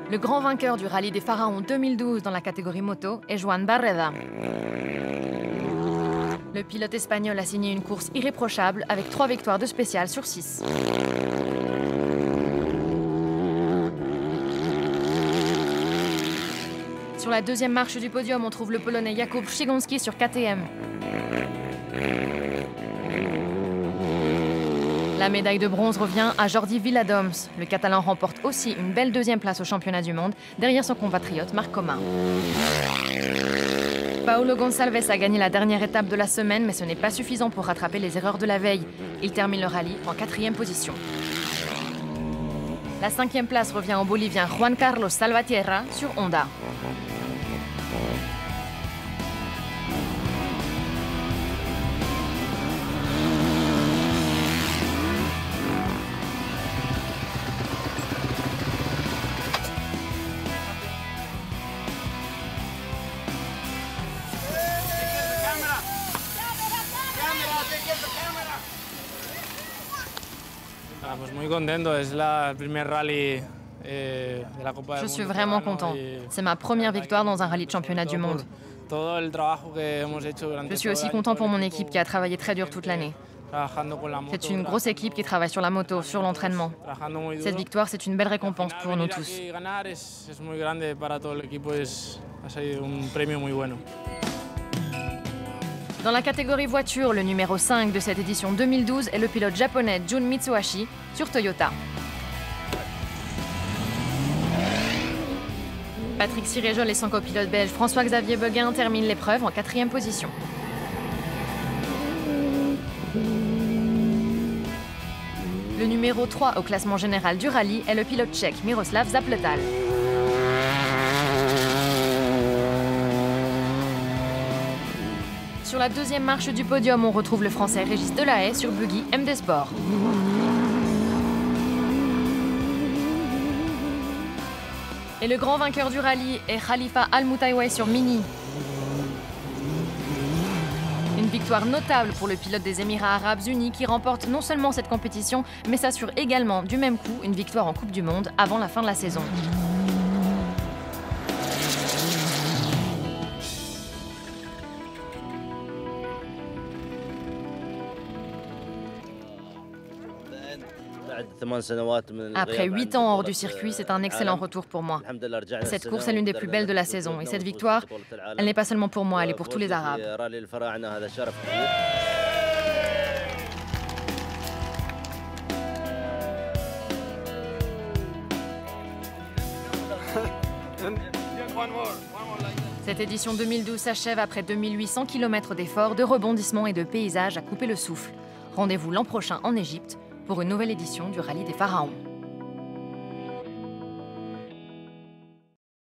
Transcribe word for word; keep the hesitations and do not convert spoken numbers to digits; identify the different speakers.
Speaker 1: Le grand vainqueur du rallye des Pharaons deux mille douze dans la catégorie moto est Joan Barreda. Le pilote espagnol a signé une course irréprochable avec trois victoires de spécial sur six. Sur la deuxième marche du podium, on trouve le Polonais Jakub Szygonski sur K T M. La médaille de bronze revient à Jordi Viladoms. Le Catalan remporte aussi une belle deuxième place au championnat du monde, derrière son compatriote Marc Comin. Paulo Gonçalves a gagné la dernière étape de la semaine, mais ce n'est pas suffisant pour rattraper les erreurs de la veille. Il termine le rallye en quatrième position. La cinquième place revient au Bolivien Juan Carlos Salvatierra sur Honda. Je suis vraiment content. C'est ma première victoire dans un rallye de championnat du monde. Je suis aussi content pour mon équipe qui a travaillé très dur toute l'année. C'est une grosse équipe qui travaille sur la moto, sur l'entraînement. Cette victoire, c'est une belle récompense pour nous tous. Dans la catégorie voiture, le numéro cinq de cette édition deux mille douze est le pilote japonais Jun Mitsuhashi sur Toyota. Patrick Siréjol et son copilote belge François-Xavier Beguin terminent l'épreuve en quatrième position. Le numéro trois au classement général du rallye est le pilote tchèque Miroslav Zapletal. Sur la deuxième marche du podium, on retrouve le Français Régis Delahaye sur Buggy M D Sport. Et le grand vainqueur du rallye est Khalifa Al-Moutaouai sur Mini. Une victoire notable pour le pilote des Émirats Arabes Unis qui remporte non seulement cette compétition, mais s'assure également du même coup une victoire en Coupe du Monde avant la fin de la saison. Après huit ans hors du circuit, c'est un excellent retour pour moi. Cette course est l'une des plus belles de la saison et cette victoire, elle n'est pas seulement pour moi, elle est pour tous les Arabes. Cette édition deux mille douze s'achève après deux mille huit cents kilomètres d'efforts, de rebondissements et de paysages à couper le souffle. Rendez-vous l'an prochain en Égypte pour une nouvelle édition du Rallye des Pharaons.